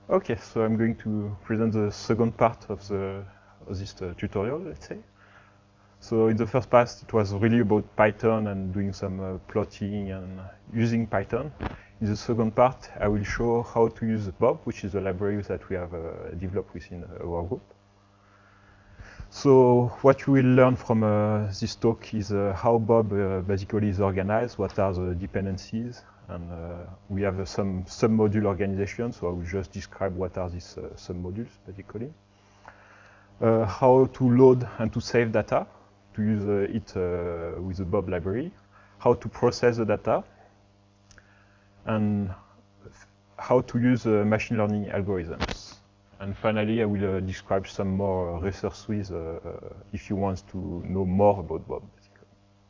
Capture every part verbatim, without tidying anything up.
Okay, so I'm going to present the second part of, the, of this uh, tutorial, let's say. So in the first part, it was really about Python and doing some uh, plotting and using Python. In the second part, I will show how to use Bob, which is a library that we have uh, developed within our group. So what you will learn from uh, this talk is uh, how Bob uh, basically is organized, what are the dependencies, and uh, we have uh, some sub-module organization, so I will just describe what are these uh, sub-modules basically. Uh, how to load and to save data, to use uh, it uh, with the Bob library, how to process the data, and how to use uh, machine learning algorithms. And finally, I will uh, describe some more uh, resources uh, uh, if you want to know more about Bob. Basically.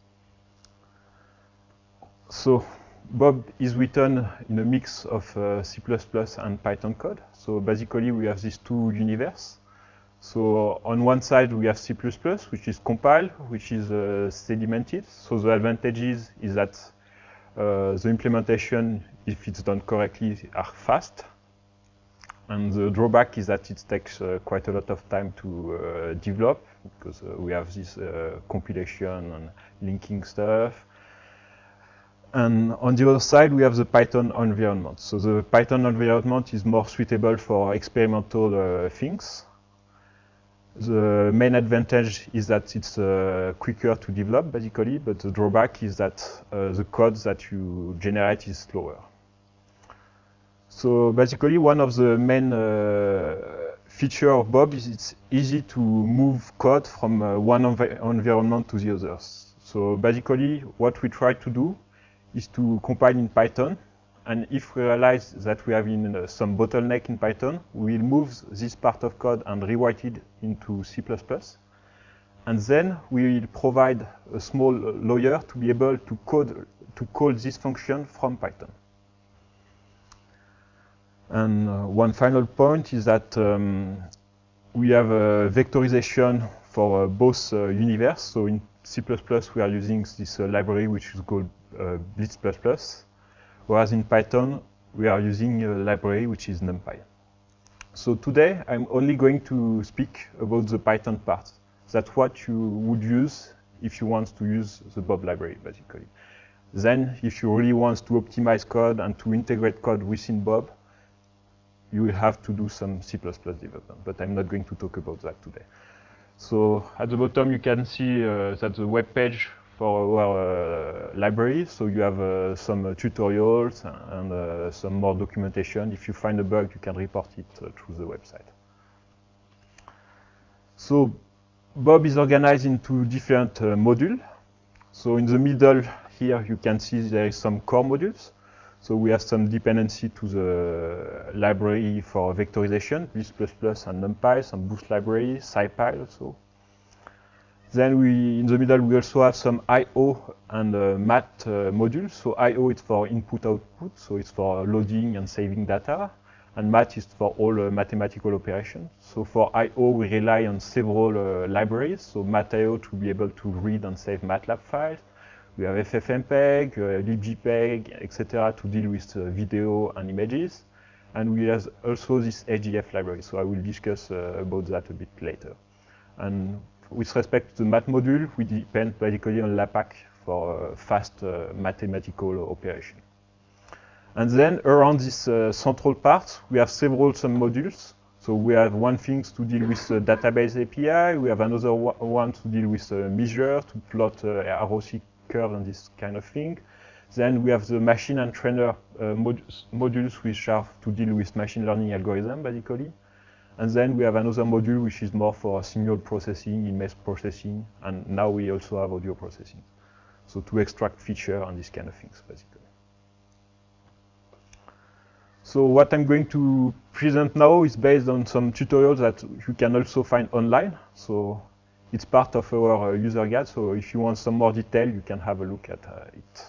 So Bob is written in a mix of uh, C plus plus and Python code. So basically, we have these two universes. So on one side, we have C plus plus, which is compiled, which is uh, sedimented. So the advantages is that uh, the implementation, if it's done correctly, are fast. And the drawback is that it takes uh, quite a lot of time to uh, develop, because uh, we have this uh, compilation and linking stuff. And on the other side, we have the Python environment. So the Python environment is more suitable for experimental uh, things. The main advantage is that it's uh, quicker to develop, basically, but the drawback is that uh, the code that you generate is slower. So basically, one of the main uh, features of Bob is it's easy to move code from uh, one env environment to the others. So basically, what we try to do is to compile in Python, and if we realize that we have in, uh, some bottleneck in Python, we will move this part of code and rewrite it into C plus plus. And then we will provide a small lawyer to be able to code to call this function from Python. And uh, one final point is that um, we have a vectorization for uh, both uh, universe. So in C plus plus, we are using this uh, library which is called uh, Blitz plus plus, whereas in Python, we are using a library which is NumPy. So today, I'm only going to speak about the Python part. That's what you would use if you want to use the Bob library, basically. Then, if you really want to optimize code and to integrate code within Bob, you will have to do some C plus plus development, but I'm not going to talk about that today. So at the bottom, you can see uh, that's the web page for our uh, library. So you have uh, some uh, tutorials and uh, some more documentation. If you find a bug, you can report it uh, through the website. So Bob is organized into different uh, modules. So in the middle here, you can see there is some core modules. So we have some dependency to the library for vectorization, Blitz plus plus and NumPy, some Boost library, SciPy also. Then we, in the middle, we also have some I O and uh, math uh, modules. So I O is for input-output, so it's for loading and saving data. And math is for all uh, mathematical operations. So for I O, we rely on several uh, libraries. So math.io to be able to read and save MATLAB files. We have FFmpeg, uh, libgpeg, et cetera to deal with uh, video and images. And we have also this H D F library, so I will discuss uh, about that a bit later. And with respect to the math module, we depend basically on LAPACK for uh, fast uh, mathematical operation. And then around this uh, central part, we have several sub-modules. So we have one thing to deal with the database A P I, we have another one to deal with uh, measure, to plot uh, R O C curve and this kind of thing. Then we have the machine and trainer uh, mod modules which are to deal with machine learning algorithm, basically. And then we have another module which is more for signal processing, image processing, and now we also have audio processing. So to extract feature and these kind of things, basically. So what I'm going to present now is based on some tutorials that you can also find online. So it's part of our uh, user guide, so if you want some more detail, you can have a look at uh, it.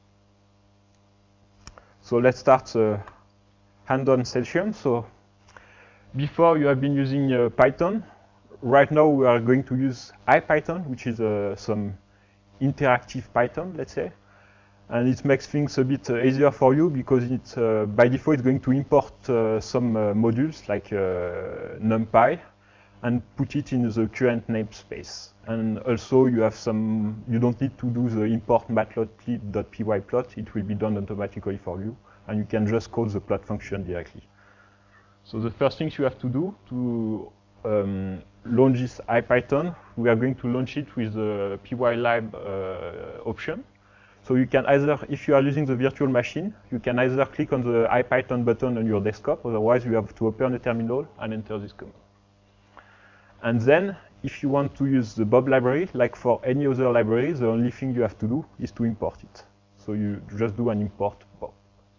So let's start the hands-on session. So before you have been using uh, Python. Right now we are going to use IPython, which is uh, some interactive Python, let's say. And it makes things a bit uh, easier for you because it's, uh, by default it's going to import uh, some uh, modules like uh, NumPy and put it in the current namespace. And also you have some, you don't need to do the import matplotlib.pyplot, it will be done automatically for you, and you can just call the plot function directly. So the first thing you have to do to um, launch this IPython, we are going to launch it with the pylab uh, option. So you can either, if you are using the virtual machine, you can either click on the IPython button on your desktop, otherwise you have to open a terminal and enter this command. And then, if you want to use the Bob library, like for any other library, the only thing you have to do is to import it. So you just do an import Bob.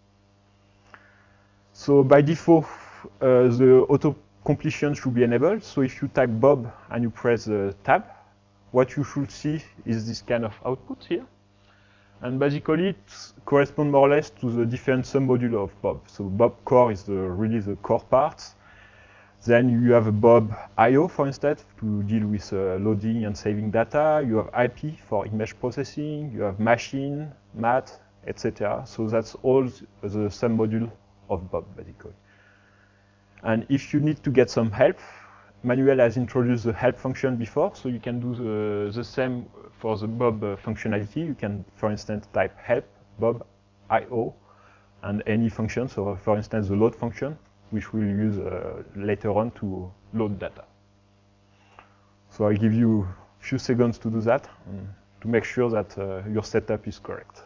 So by default, uh, the auto-completion should be enabled. So if you type Bob and you press the tab, what you should see is this kind of output here. And basically, it corresponds more or less to the different sub-modules of Bob. So Bob core is the, really the core part. Then you have a Bob I O, for instance, to deal with uh, loading and saving data. You have I P for image processing. You have machine, math, et cetera. So that's all the sub-module of Bob, basically. And if you need to get some help, Manuel has introduced the help function before, so you can do the, the same for the Bob uh, functionality. You can, for instance, type help Bob I O and any function. So, for instance, the load function, which we'll use uh, later on to load data. So I give you a few seconds to do that, um, to make sure that uh, your setup is correct.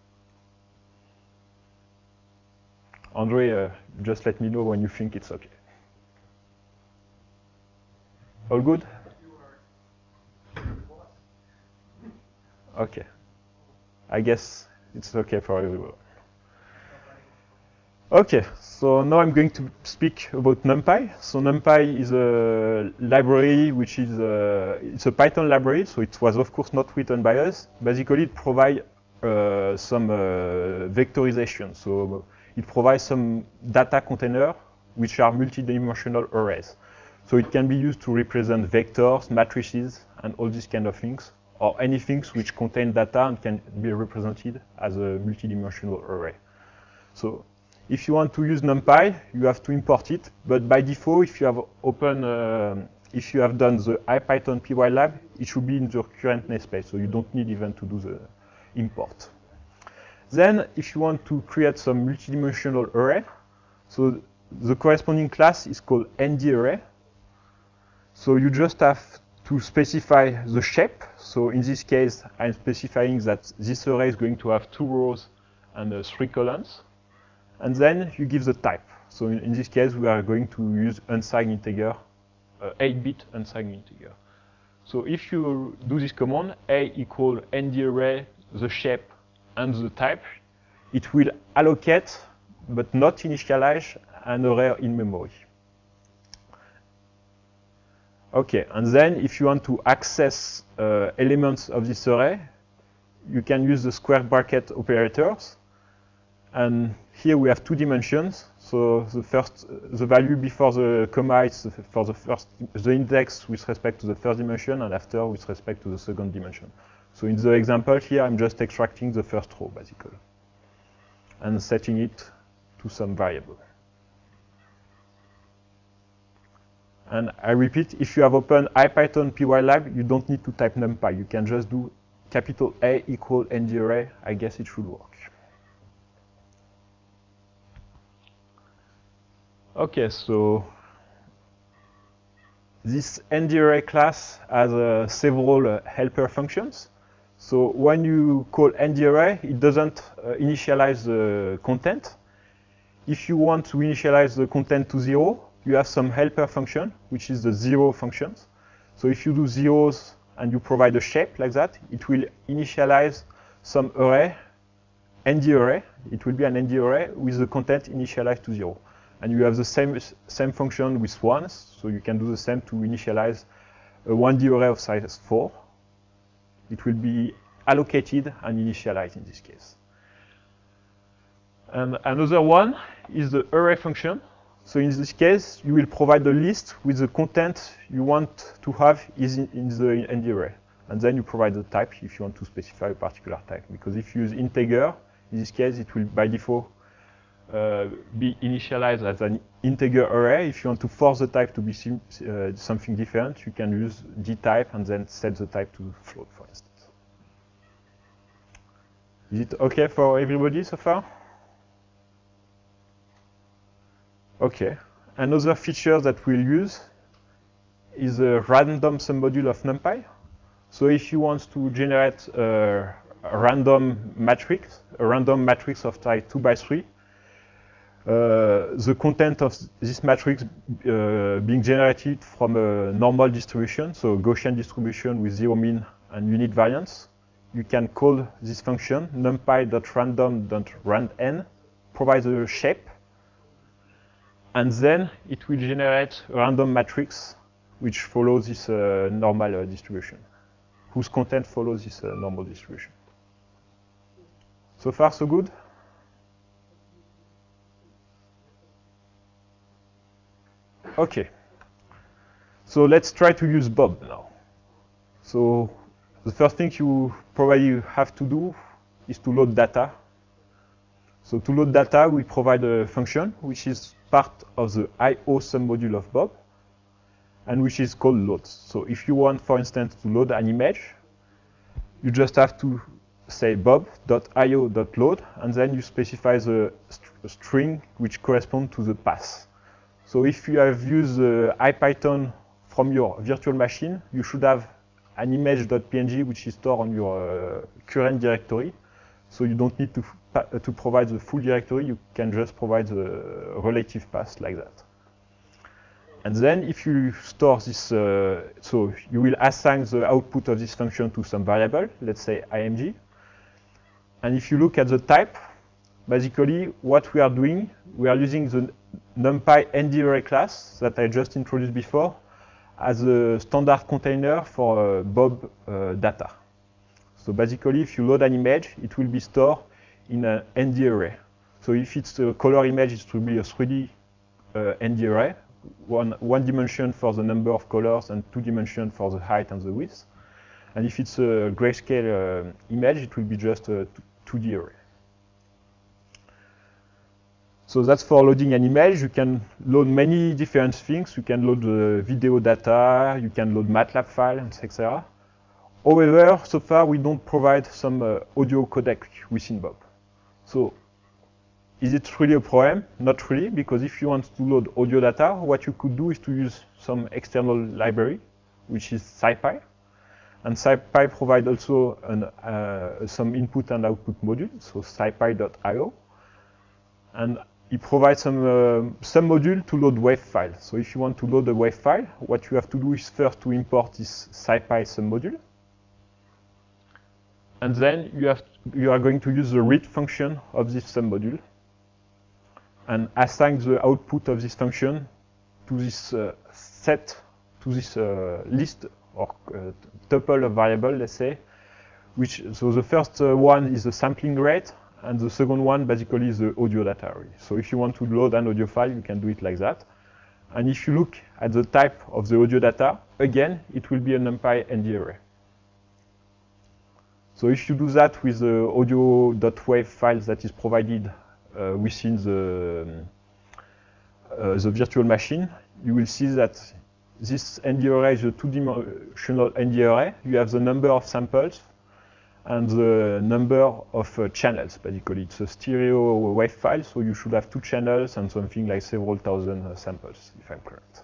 Andre, uh, just let me know when you think it's okay. All good? Okay. I guess it's okay for everyone. Okay, so now I'm going to speak about NumPy. So NumPy is a library which is a, it's a Python library, so it was of course not written by us. Basically, it provides uh, some uh, vectorization. So it provides some data container which are multidimensional arrays. So it can be used to represent vectors, matrices, and all these kind of things, or anything which contain data and can be represented as a multidimensional array. So if you want to use NumPy, you have to import it. But by default, if you have open, uh, if you have done the IPython pylab, it should be in the current namespace. So you don't need even to do the import. Then, if you want to create some multidimensional array, so the corresponding class is called N D array. So you just have to specify the shape. So in this case, I'm specifying that this array is going to have two rows and uh, three columns. And then you give the type. So in, in this case, we are going to use unsigned integer, uh, eight bit unsigned integer. So if you do this command, a equal ndarray, the shape, and the type, it will allocate, but not initialize, an array in memory. Okay, and then if you want to access uh, elements of this array, you can use the square bracket operators. And here we have two dimensions. So the first, the value before the comma is for the first, the index with respect to the first dimension, and after with respect to the second dimension. So in the example here, I'm just extracting the first row, basically, and setting it to some variable. And I repeat, if you have opened IPython pylab, you don't need to type NumPy. You can just do capital A equal ndarray. I guess it should work. Okay, so this ndarray class has uh, several uh, helper functions. So when you call ndarray, it doesn't uh, initialize the content. If you want to initialize the content to zero, you have some helper function, which is the zero functions. So if you do zeros and you provide a shape like that, it will initialize some array, ndarray. It will be an ndarray with the content initialized to zero. And you have the same, same function with ones, so you can do the same to initialize a one D array of size four. It will be allocated and initialized in this case. And another one is the array function. So in this case, you will provide a list with the content you want to have is in, in the N D array. and then you provide the type if you want to specify a particular type. Because if you use integer, in this case, it will by default uh, be initialized as an integer array. If you want to force the type to be sim uh, something different, you can use dtype and then set the type to float, for instance. Is it okay for everybody so far? Okay. Another feature that we'll use is a random submodule of NumPy. So if you want to generate a, a random matrix, a random matrix of type two by three, uh, the content of this matrix uh, being generated from a normal distribution, so Gaussian distribution with zero mean and unit variance, you can call this function numpy.random.randn, provides a shape, and then it will generate a random matrix which follows this uh, normal uh, distribution, whose content follows this uh, normal distribution. So far, so good? Okay. So let's try to use Bob now. So the first thing you probably have to do is to load data. So to load data, we provide a function which is part of the I O submodule of Bob, and which is called load. So if you want, for instance, to load an image, you just have to say bob.io.load, and then you specify the st string which corresponds to the path. So if you have used uh, IPython from your virtual machine, you should have an image.png which is stored on your uh, current directory. So you don't need to, uh, to provide the full directory, you can just provide the relative path like that. And then if you store this, uh, so you will assign the output of this function to some variable, let's say img. And if you look at the type, basically what we are doing, we are using the NumPy NdArray class that I just introduced before as a standard container for uh, Bob uh, data. So basically, if you load an image, it will be stored in an NdArray. So if it's a color image, it will be a three D uh, NdArray, one, one dimension for the number of colors and two dimensions for the height and the width. And if it's a grayscale uh, image, it will be just a two D array. So that's for loading an image. You can load many different things. You can load the video data, you can load MATLAB file, et cetera. However, so far we don't provide some uh, audio codec within Bob. So is it really a problem? Not really, because if you want to load audio data, what you could do is to use some external library, which is SciPy. And SciPy provides also an, uh, some input and output module, so scipy dot i o. And it provides some uh, some module to load wave file. So if you want to load a wave file, what you have to do is first to import this SciPy submodule. And then you, have to, you are going to use the read function of this submodule and assign the output of this function to this uh, set, to this uh, list or uh, tuple of variable, let's say. Which, so the first uh, one is the sampling rate, and the second one basically is the audio data array. So if you want to load an audio file, you can do it like that. And if you look at the type of the audio data, again, it will be a NumPy NdArray. So if you do that with the audio.wave files that is provided uh, within the, uh, the virtual machine, you will see that this NdArray is a two-dimensional NdArray. You have the number of samples and the number of uh, channels, basically. It's a stereo wave file, so you should have two channels and something like several thousand uh, samples, if I'm correct.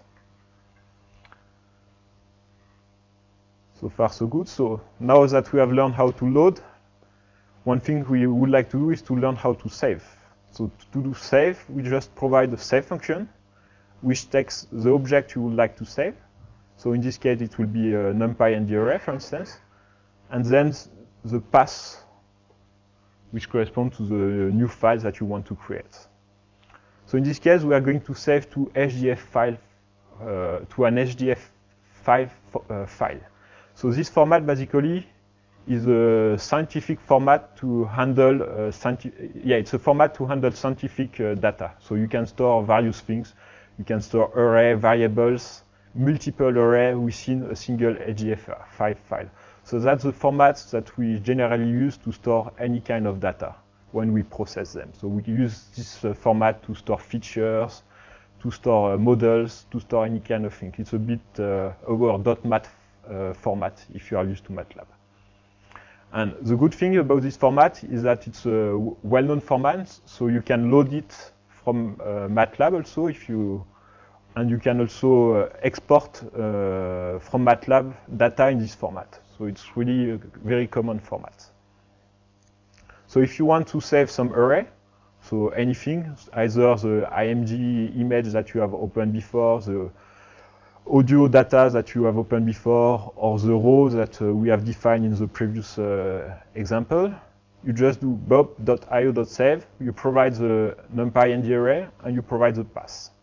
So far, so good. So now that we have learned how to load, one thing we would like to do is to learn how to save. So to do save, we just provide a save function, which takes the object you would like to save. So in this case, it will be a NumPy NdArray, for instance, and then the path, which corresponds to the new file that you want to create. So in this case, we are going to save to H D F file, uh, to an H D F five uh, file. So this format basically is a scientific format to handle uh, scientific. Yeah, it's a format to handle scientific uh, data. So you can store various things. You can store array, variables, multiple array within a single H D F five file. So that's the format that we generally use to store any kind of data when we process them. So we use this uh, format to store features, to store uh, models, to store any kind of thing. It's a bit uh, our .mat uh, format if you are used to MATLAB. And the good thing about this format is that it's a well-known format, so you can load it from uh, MATLAB also, if you, and you can also uh, export uh, from MATLAB data in this format. So it's really a very common format. So if you want to save some array, so anything, either the I M G image that you have opened before, the audio data that you have opened before, or the row that uh, we have defined in the previous uh, example, you just do bob dot i o dot save, you provide the numpy and the array, and you provide the path.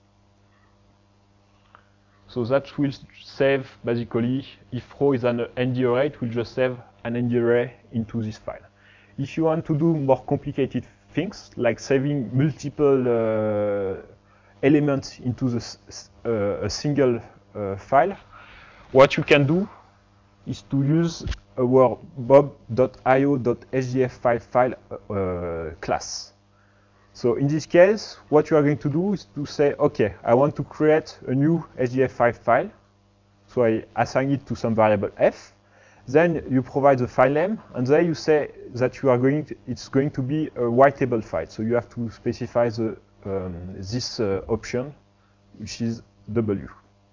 So that will save, basically, if row is an N D array, it will just save an N D array into this file. If you want to do more complicated things, like saving multiple uh, elements into the, uh, a single uh, file, what you can do is to use our bob dot i o dot s g f file file uh, class. So in this case, what you are going to do is to say, okay, I want to create a new S G F five file. So I assign it to some variable f. Then you provide the file name, and then you say that you are going to, it's going to be a writable file. So you have to specify the um, this uh, option, which is W.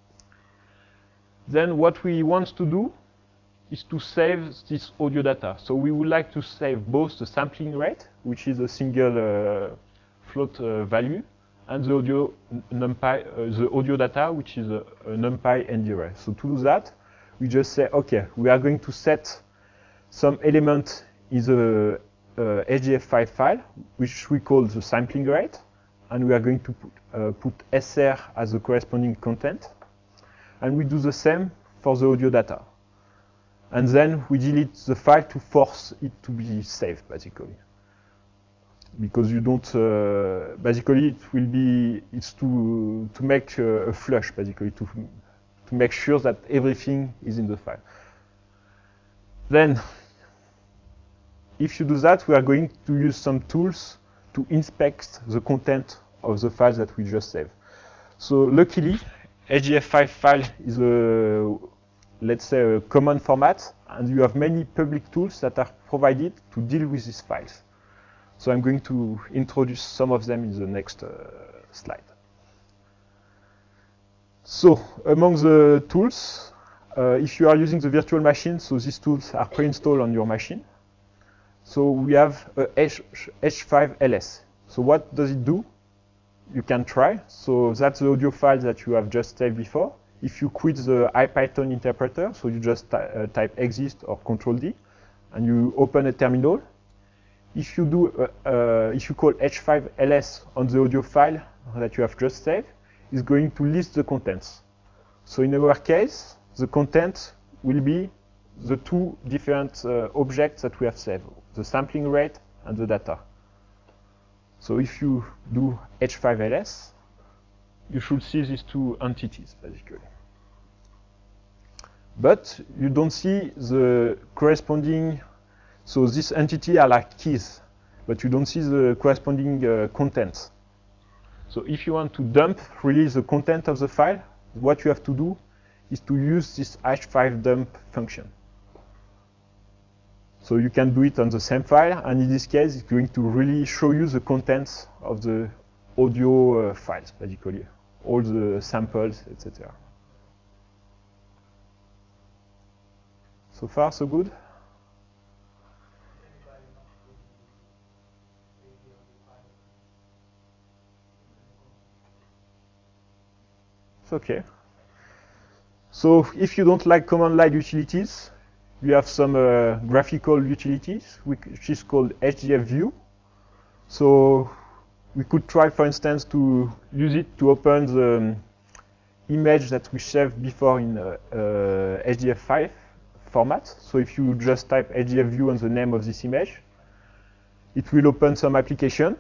Then what we want to do is to save this audio data. So we would like to save both the sampling rate, which is a single uh, float uh, value, and the audio numpy, uh, the audio data, which is a, a numpy N D array. So to do that, we just say, okay, we are going to set some element in the uh, S G F five file, which we call the sampling rate, and we are going to put, uh, put S R as the corresponding content, and we do the same for the audio data. And then we delete the file to force it to be saved, basically. Because you don't, uh, basically it will be, it's to, to make uh, a flush, basically, to, to make sure that everything is in the file. Then, if you do that, we are going to use some tools to inspect the content of the files that we just saved. So luckily, S G F five file is a, let's say, a common format, and you have many public tools that are provided to deal with these files. So I'm going to introduce some of them in the next uh, slide. So among the tools, uh, if you are using the virtual machine, so these tools are pre-installed on your machine. So we have a H five L S. So what does it do? You can try. So that's the audio file that you have just saved before. If you quit the IPython interpreter, so you just uh, type exist or control D, and you open a terminal. If you do, uh, uh, if you call H five L S on the audio file that you have just saved, it's going to list the contents. So in our case, the content will be the two different uh, objects that we have saved, the sampling rate and the data. So if you do H five L S, you should see these two entities, basically. But you don't see the corresponding, so this entity are like keys, but you don't see the corresponding uh, contents. So if you want to dump really the content of the file, what you have to do is to use this H five dump function. So you can do it on the same file, and in this case, it's going to really show you the contents of the audio uh, files, basically, all the samples, et cetera. So far, so good? It's okay. So if you don't like command line utilities, we have some uh, graphical utilities, which is called H D F view. So we could try, for instance, to use it to open the um, image that we saved before in uh, uh, H D F five format. So if you just type H D F view and the name of this image, it will open some application.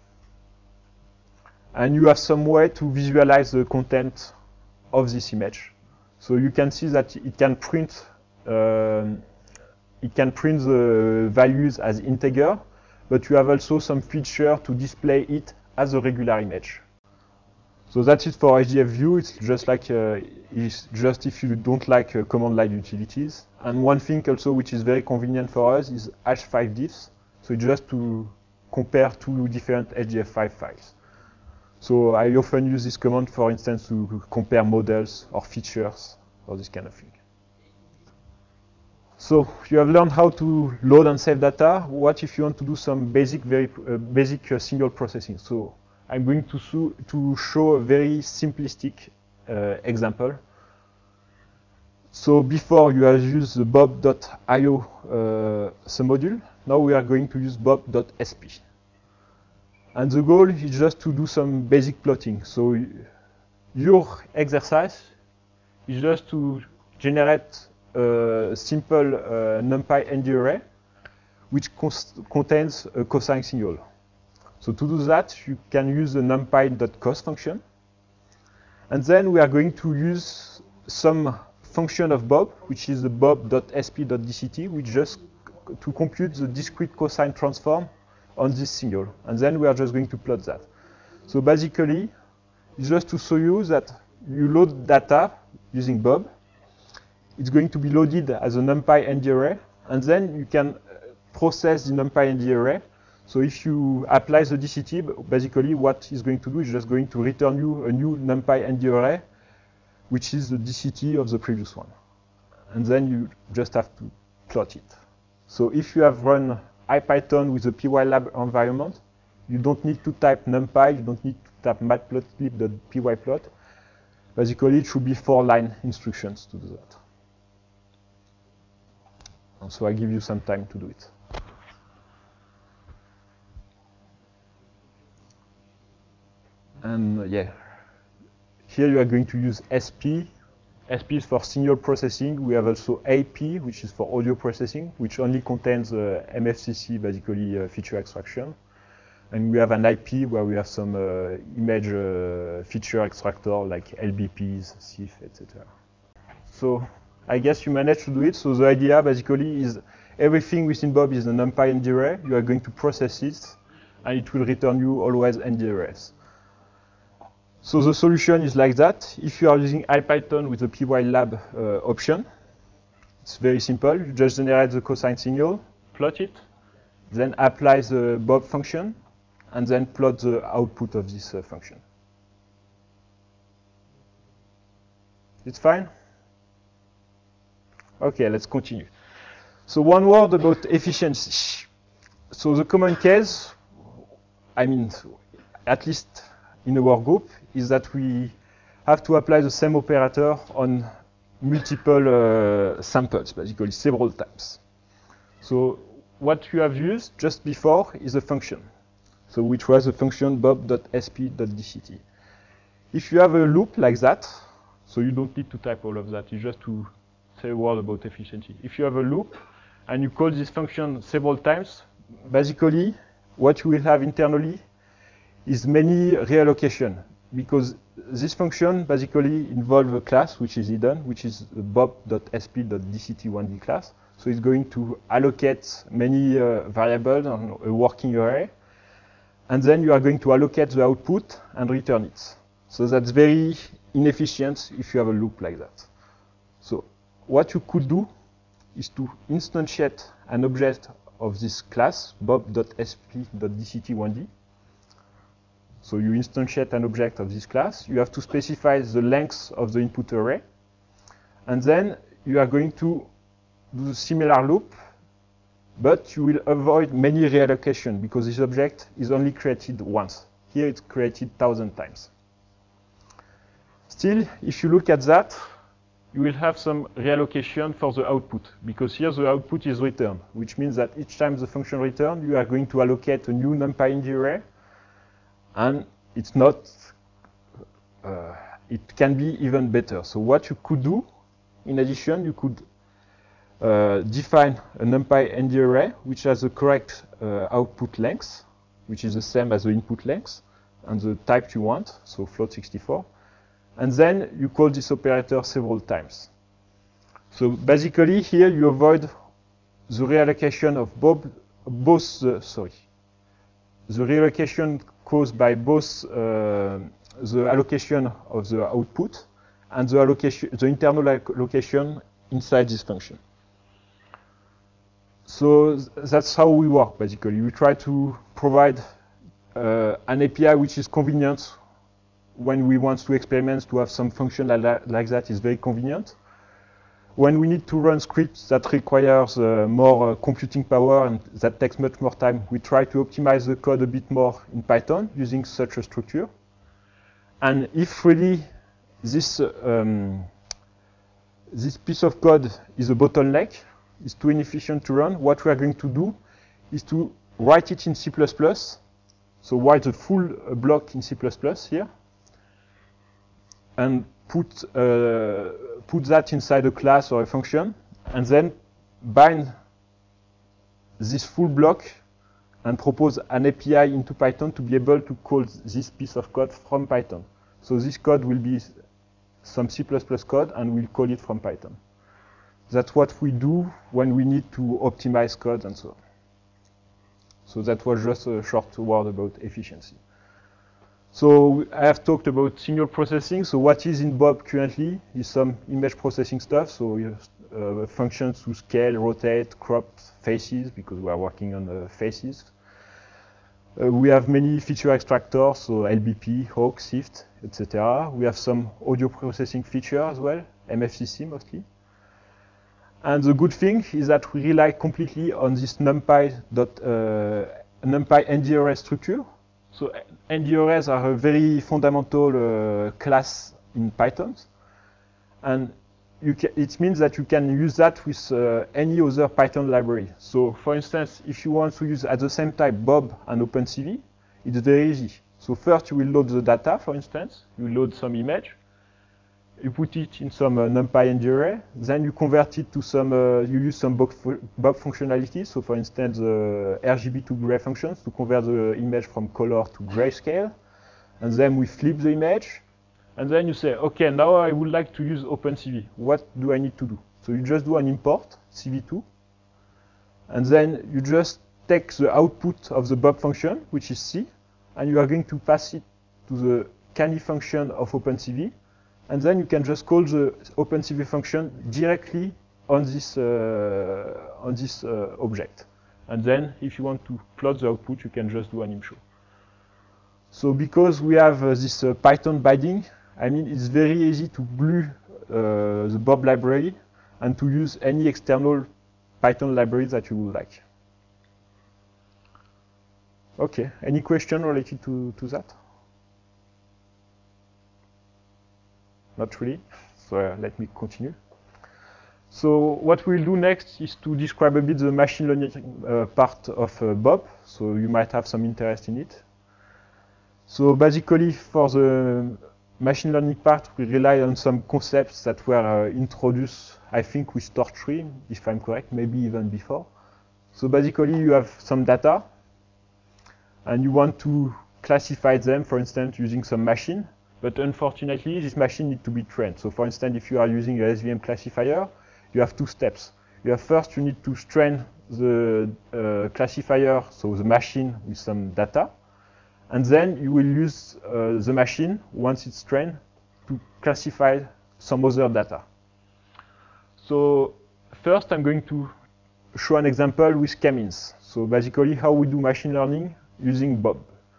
And you have some way to visualize the content of this image. So you can see that it can print um, it can print the values as integer, but you have also some feature to display it as a regular image. So that's it for H D F view. It's just like uh, it's just if you don't like uh, command line utilities. And one thing also which is very convenient for us is H five diffs. So just to compare two different H D F five files. So I often use this command, for instance, to compare models or features or this kind of thing. So you have learned how to load and save data. What if you want to do some basic, very uh, basic uh, signal processing? So I'm going to, to show a very simplistic uh, example. So before you have used the bob dot I O uh, submodule. Now we are going to use bob dot S P. And the goal is just to do some basic plotting. So your exercise is just to generate a simple uh, NumPy N D array which contains a cosine signal. So to do that, you can use the numpy.cos function. And then we are going to use some function of Bob, which is the bob.sp.dct, which just to compute the discrete cosine transform on this signal. And then we are just going to plot that. So basically, it's just to show you that you load data using Bob. It's going to be loaded as a NumPy N D array, and then you can process the NumPy N D array. So if you apply the D C T, basically what it's going to do is just going to return you a new NumPy N D array, which is the D C T of the previous one. And then you just have to plot it. So if you have run IPython with the pylab environment, you don't need to type NumPy, you don't need to type matplotlib.pyplot. Basically, it should be four-line instructions to do that. And so I give you some time to do it. And uh, yeah, here you are going to use S P. S P is for signal processing. We have also A P, which is for audio processing, which only contains uh, M F C C, basically uh, feature extraction. And we have an I P where we have some uh, image uh, feature extractor like L B Ps, S I F, et cetera. So I guess you managed to do it. So the idea basically is everything within Bob is a NumPy N D array. You are going to process it, and it will return you always N D arrays. So the solution is like that. If you are using IPython with the pylab uh, option, it's very simple. You just generate the cosine signal, plot it, then apply the Bob function, and then plot the output of this uh, function. It's fine? Okay, let's continue. So one word about efficiency. So the common case, I mean, at least in our group, is that we have to apply the same operator on multiple uh, samples, basically several times. So what you have used just before is a function, so which was the function bob.sp.dct. If you have a loop like that, so you don't need to type all of that, it's just to say a word about efficiency. If you have a loop and you call this function several times, basically what you will have internally is many reallocation, because this function basically involves a class which is hidden, which is the bob.sp.dct one D class. So it's going to allocate many uh, variables on a working array, and then you are going to allocate the output and return it. So that's very inefficient if you have a loop like that. So what you could do is to instantiate an object of this class, bob.sp.dct one D. So you instantiate an object of this class. You have to specify the length of the input array. And then you are going to do a similar loop, but you will avoid many reallocation because this object is only created once. Here it's created one thousand times. Still, if you look at that, you will have some reallocation for the output, because here the output is returned, which means that each time the function returns, you are going to allocate a new NumPy N D array. And it's not, uh, it can be even better. So what you could do, in addition, you could uh, define a NumPy N D array, which has the correct uh, output length, which is the same as the input length, and the type you want, so float sixty-four. And then you call this operator several times. So basically here you avoid the reallocation of both, both uh, sorry, the reallocation caused by both uh, the allocation of the output and the allocation, the internal allocation inside this function. So that's how we work basically. We try to provide uh, an A P I which is convenient when we want to experiment, to have some function like, like that is very convenient. When we need to run scripts that requires uh, more uh, computing power and that takes much more time, we try to optimize the code a bit more in Python using such a structure. And if really this, uh, um, this piece of code is a bottleneck, is too inefficient to run, what we are going to do is to write it in C plus plus. So write the full uh, block in C plus plus here, and put uh, put that inside a class or a function, and then bind this full block and propose an A P I into Python to be able to call this piece of code from Python. So this code will be some C plus plus code, and we'll call it from Python. That's what we do when we need to optimize code and so on. So that was just a short word about efficiency. So I have talked about signal processing. So what is in Bob currently is some image processing stuff. So you have uh, functions to scale, rotate, crop faces, because we are working on uh, faces. Uh, we have many feature extractors, so L B P, Hawk, Sift, et cetera. We have some audio processing feature as well, M F C C mostly. And the good thing is that we rely completely on this NumPy, dot, uh, NumPy N D R S structure. So N D R S are a very fundamental uh, class in Python. And you it means that you can use that with uh, any other Python library. So for instance, if you want to use at the same time Bob and OpenCV, it's very easy. So first you will load the data, for instance. You load some image. You put it in some uh, NumPy N D array, then you convert it to some, uh, you use some Bob, Bob functionality. So for instance, uh, R G B to gray functions to convert the image from color to grayscale. And then we flip the image. And then you say, okay, now I would like to use OpenCV. What do I need to do? So you just do an import, C V two. And then you just take the output of the Bob function, which is C, and you are going to pass it to the Cani function of OpenCV. And then you can just call the OpenCV function directly on this, uh, on this uh, object. And then if you want to plot the output, you can just do an imshow. So because we have uh, this uh, Python binding, I mean, it's very easy to glue uh, the Bob library and to use any external Python library that you would like. Okay, any question related to, to that? Not really, so uh, let me continue. So what we'll do next is to describe a bit the machine learning uh, part of uh, Bob, so you might have some interest in it. So basically for the machine learning part, we rely on some concepts that were uh, introduced, I think, with Torch three, if I'm correct, maybe even before. So basically you have some data, and you want to classify them, for instance, using some machine. But unfortunately, this machine needs to be trained. So for instance, if you are using a S V M classifier, you have two steps. You have first, you need to train the uh, classifier, so the machine with some data. And then you will use uh, the machine, once it's trained, to classify some other data. So first, I'm going to show an example with k-means. So basically, how we do machine learning using Bob.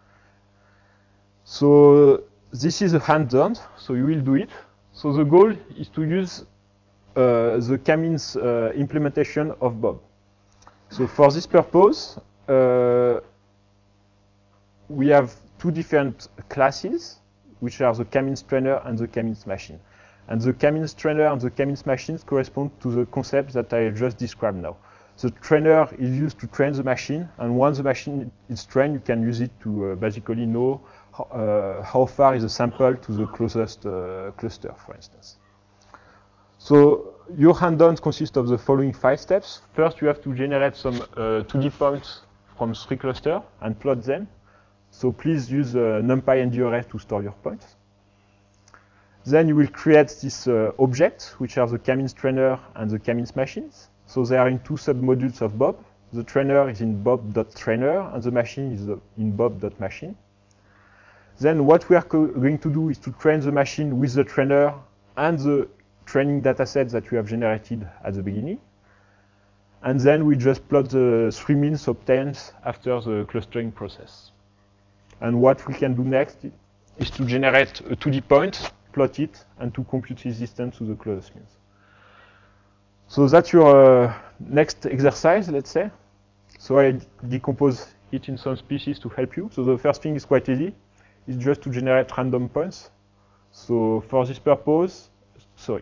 So this is a hands-on, so you will do it. So the goal is to use uh, the k-means uh, implementation of Bob. So for this purpose, uh, we have two different classes, which are the k-means trainer and the k-means machine. And the k-means trainer and the k-means machines correspond to the concept that I just described now. The trainer is used to train the machine, and once the machine is trained, you can use it to uh, basically know Uh, how far is the sample to the closest uh, cluster, for instance. So your hands-on consists of the following five steps. First, you have to generate some uh, two D points from three clusters and plot them. So please use uh, NumPy N D array to store your points. Then you will create this uh, object, which are the k-means trainer and the k-means machines. So they are in two submodules of Bob. The trainer is in bob.trainer, and the machine is in bob.machine. Then what we are going to do is to train the machine with the trainer and the training dataset that we have generated at the beginning. And then we just plot the three means obtained after the clustering process. And what we can do next is to generate a two D point, plot it, and to compute its distance to the closest means. So that's your uh, next exercise, let's say. So I decompose it in some species to help you. So the first thing is quite easy. It's just to generate random points. So for this purpose, sorry.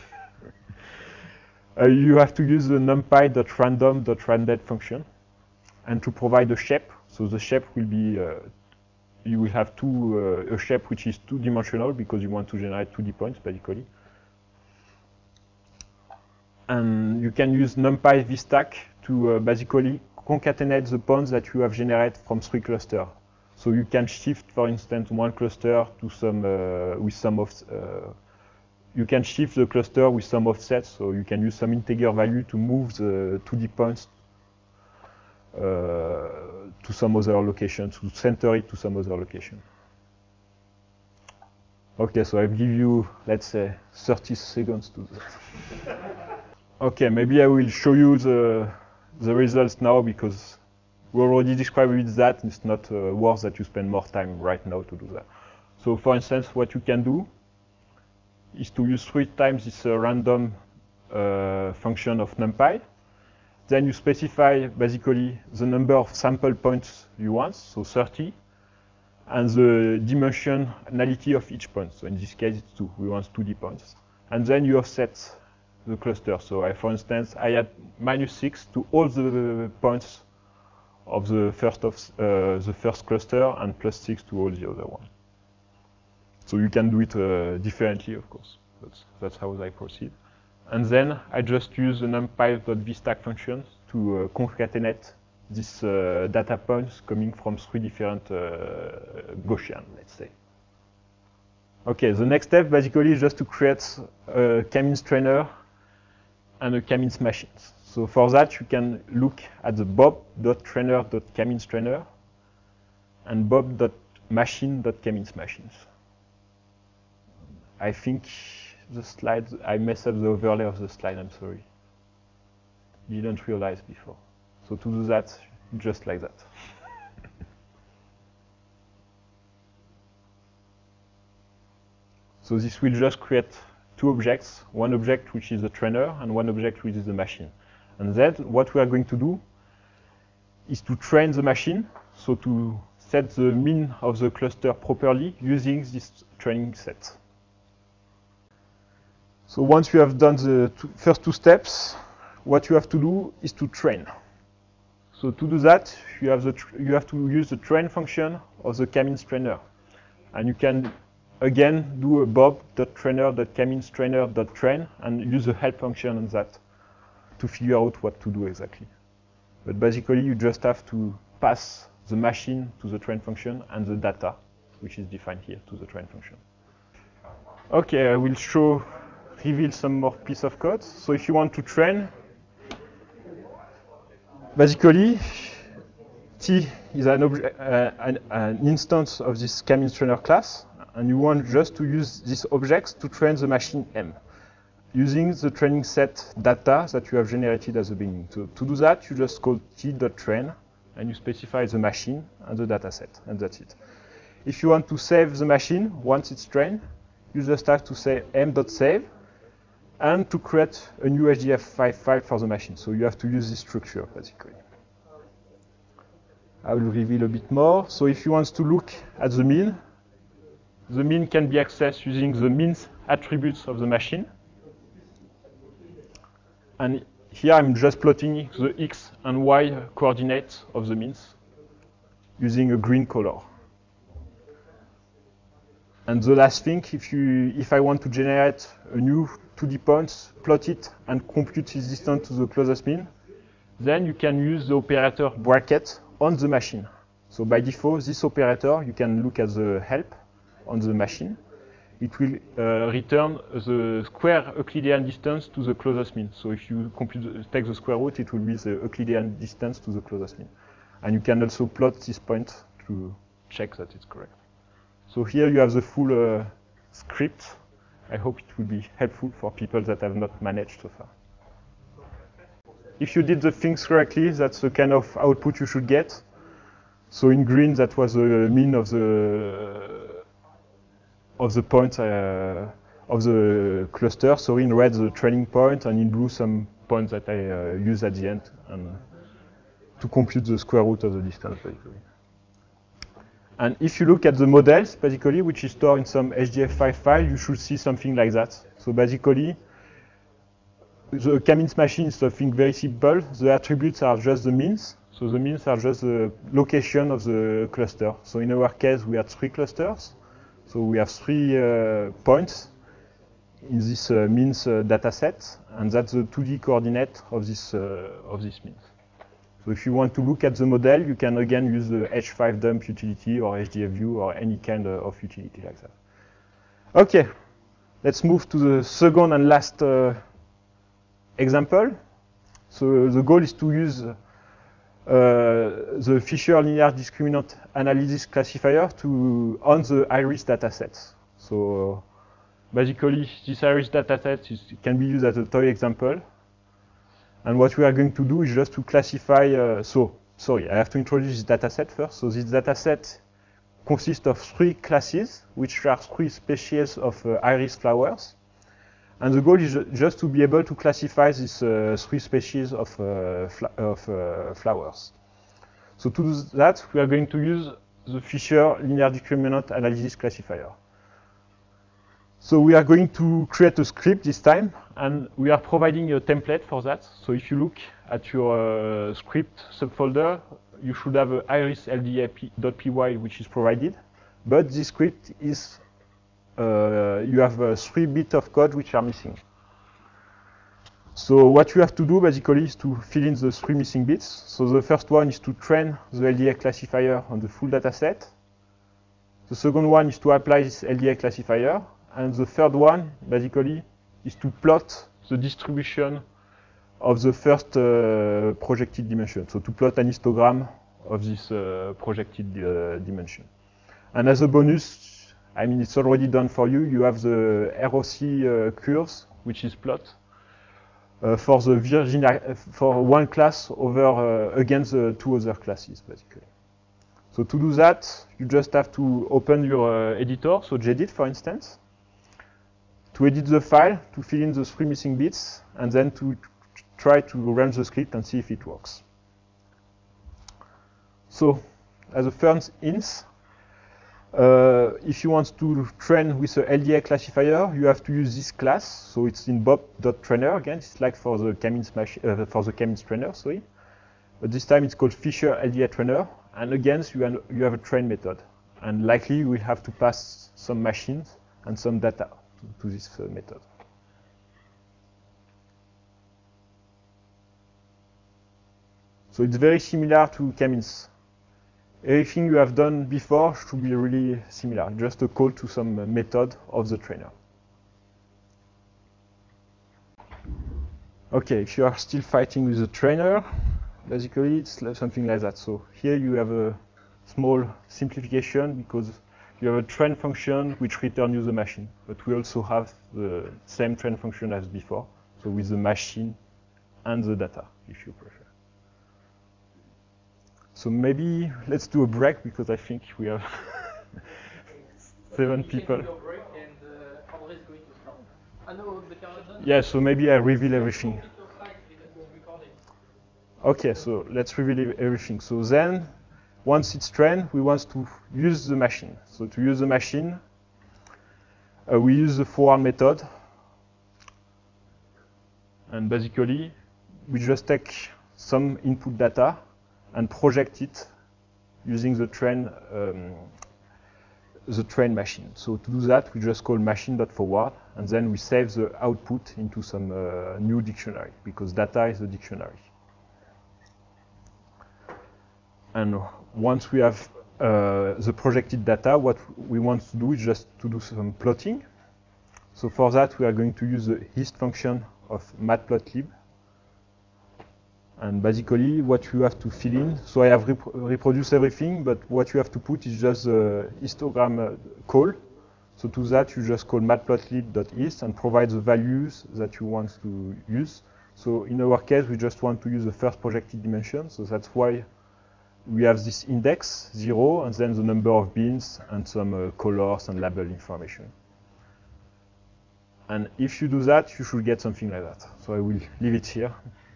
uh, you have to use the numpy.random.randet function and to provide a shape. So the shape will be, uh, you will have two, uh, a shape which is two-dimensional because you want to generate two D points, basically. And you can use numpy vstack to uh, basically concatenate the points that you have generated from three clusters. So you can shift, for instance, one cluster to some uh, with some of uh, you can shift the cluster with some offsets. So you can use some integer value to move the two D points uh, to some other location, to center it to some other location. Okay, so I give you, let's say, thirty seconds to do that. Okay, maybe I will show you the the results now because we already described that. It's not uh, worth that you spend more time right now to do that. So, for instance, what you can do is to use three times this uh, random uh, function of numpy. Then you specify basically the number of sample points you want, so thirty, and the dimensionality of each point. So in this case, it's two. We want two D points. And then you offset the cluster. So I, for instance, I add minus six to all the points of the first of uh, the first cluster and plus six to all the other one. So you can do it uh, differently, of course. That's, that's how I proceed. And then I just use the numpy.vstack function to uh, concatenate these uh, data points coming from three different uh, Gaussian, let's say. Okay, the next step basically is just to create a k-means trainer and a k-means machines. So for that, you can look at the bob.trainer.k-means trainer and bob.machine.k-means machines. I think the slide, I messed up the overlay of the slide, I'm sorry. Didn't realize before. So to do that, just like that. So this will just create two objects, one object which is the trainer and one object which is the machine. And then what we are going to do is to train the machine, so to set the mean of the cluster properly using this training set. So once you have done the two, first two steps, what you have to do is to train. So to do that, you have, the you have to use the train function of the k-means trainer. And you can again do a bob.trainer.k-means trainer.train and use the help function on that to figure out what to do exactly. But basically, you just have to pass the machine to the train function and the data, which is defined here, to the train function. Okay, I will show, reveal some more piece of code. So if you want to train, basically, T is an, uh, an, an instance of this k-means trainer class, and you want just to use these objects to train the machine M, using the training set data that you have generated at the beginning. So to do that, you just call t.train, and you specify the machine and the data set, and that's it. If you want to save the machine once it's trained, you just have to say m.save, and to create a new H D F five file for the machine. So you have to use this structure, basically. I will reveal a bit more. So if you want to look at the mean, the mean can be accessed using the means attributes of the machine. And here I'm just plotting the x and y coordinates of the means using a green color. And the last thing, if, you, if I want to generate a new two D points, plot it, and compute its distance to the closest mean, then you can use the operator bracket on the machine. So by default, this operator, you can look at the help on the machine. it will uh, return the square Euclidean distance to the closest mean. So if you compute, take the square root, it will be the Euclidean distance to the closest mean. And you can also plot this point to check that it's correct. So here you have the full uh, script. I hope it will be helpful for people that have not managed so far. If you did the things correctly, that's the kind of output you should get. So in green, that was the mean of the of the point uh, of the cluster. So in red, the training point, and in blue, some points that I uh, use at the end and to compute the square root of the distance, basically. And if you look at the models, basically, which is stored in some H D F five file, you should see something like that. So basically, the K-means machine is something very simple. The attributes are just the means. So the means are just the location of the cluster. So in our case, we had three clusters. So we have three uh, points in this uh, means uh, data set, and that's the two D coordinate of this uh, of this means. So if you want to look at the model, you can again use the H five dump utility or H D F view or any kind of utility like that. Okay, let's move to the second and last uh, example. So the goal is to use uh, the Fisher linear discriminant analysis classifier to on the iris datasets. So basically, this iris dataset is, can be used as a toy example. And what we are going to do is just to classify. Uh, so sorry, I have to introduce this dataset first. So this dataset consists of three classes, which are three species of uh, iris flowers. And the goal is just to be able to classify these uh, three species of, uh, fl of uh, flowers. So to do that, we are going to use the Fisher linear discriminant analysis classifier. So we are going to create a script this time, and we are providing a template for that. So if you look at your uh, script subfolder, you should have a iris L D A dot P Y which is provided, but this script is Uh, you have uh, three bits of code which are missing. So what you have to do basically is to fill in the three missing bits. So the first one is to train the L D A classifier on the full data set. The second one is to apply this L D A classifier. And the third one basically is to plot the distribution of the first uh, projected dimension. So to plot an histogram of this uh, projected uh, dimension. And as a bonus, I mean, it's already done for you. You have the R O C uh, curves, which is plot uh, for the Virgin uh, for one class over uh, against the two other classes, basically. So to do that, you just have to open your uh, editor, so Gedit, for instance, to edit the file, to fill in the three missing bits, and then to try to run the script and see if it works. So, as a first hint, Uh, if you want to train with a L D A classifier, you have to use this class. So it's in bob.trainer again. It's like for the K-means uh, for the K-means trainer, sorry. But this time it's called Fisher L D A trainer. And again, you, have, you have a train method. And likely you will have to pass some machines and some data to, to this uh, method. So it's very similar to K-means. Everything you have done before should be really similar, just a call to some method of the trainer. Okay, if you are still fighting with the trainer, basically it's something like that. So here you have a small simplification because you have a train function which returns you the machine, but we also have the same train function as before, so with the machine and the data, if you prefer. So maybe let's do a break because I think we have seven people. Yeah, so maybe I reveal everything. Okay, so let's reveal everything. So then, once it's trained, we want to use the machine. So to use the machine, uh, we use the forward method. And basically, we just take some input data and project it using the train um, the train machine. So to do that, we just call machine.forward, and then we save the output into some uh, new dictionary because data is a dictionary. And once we have uh, the projected data, what we want to do is just to do some plotting. So for that, we are going to use the hist function of matplotlib. And basically, what you have to fill in, so I have rep reproduced everything, but what you have to put is just the histogram uh, call. So to that, you just call matplotlib.hist and provide the values that you want to use. So in our case, we just want to use the first projected dimension. So that's why we have this index, zero, and then the number of bins and some uh, colors and label information. And if you do that, you should get something like that. So I will leave it here.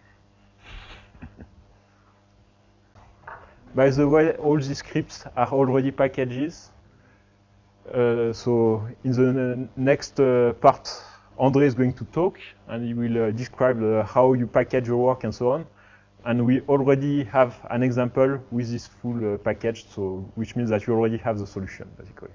By the way, all these scripts are already packages. Uh, so in the next uh, part, André is going to talk, and he will uh, describe uh, how you package your work and so on. And we already have an example with this full uh, package, so which means that you already have the solution, basically.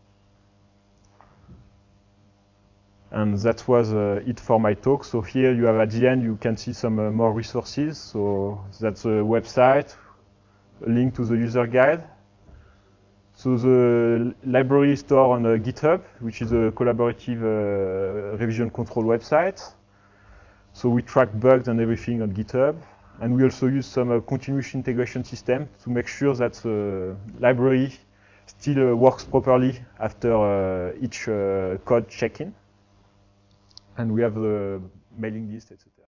And that was uh, it for my talk. So here you have at the end, you can see some uh, more resources. So that's a website, a link to the user guide. So the library is stored on uh, GitHub, which is a collaborative uh, revision control website. So we track bugs and everything on GitHub. And we also use some uh, continuous integration system to make sure that the library still uh, works properly after uh, each uh, code check-in. And we have the mailing list, et cetera.